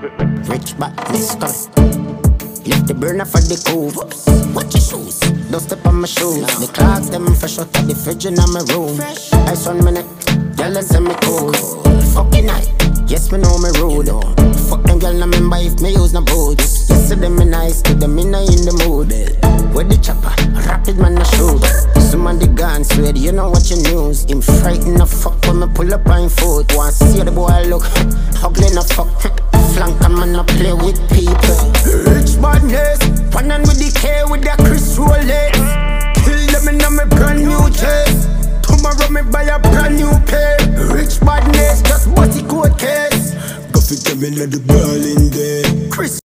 Rich badness coming. Lift the burner for the cove. Watch your shoes. Don't step on my shoes. The clocks them fresh out of the fridge in my room. Ice on my neck. Girl and send me cold. Fucking night. Yes, me know me rude. Fuck them girl, I remember if me use no boots. Yes, to them me nice, to them me not in the mood. With the chopper, rapid man I shoot. Some of the guns sweat, you know what your news. Him frightened the fuck when me pull up on foot. Want see the boy look, ugly no fuck. Flank and man I play with people. Rich badness, running with the K with the Chris Rolex. Kill them in my brand new chest. Tomorrow me buy a brand new pair. Rich badness, just bust the court case. Go fit them in the ball in there. Chris